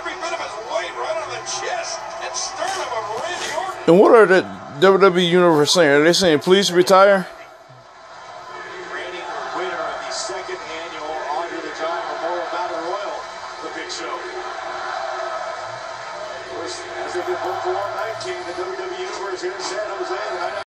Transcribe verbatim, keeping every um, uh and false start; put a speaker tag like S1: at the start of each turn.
S1: every bit of his weight right on the chest and sternum of Randy Orton.
S2: And what are the W W E Universe saying? Are they saying please retire?
S1: Reigning winner of the second annual Andre the Giant Memorial Battle Royal, the Big Show. As they did both for one night, King, the W W E Universe here in San Jose.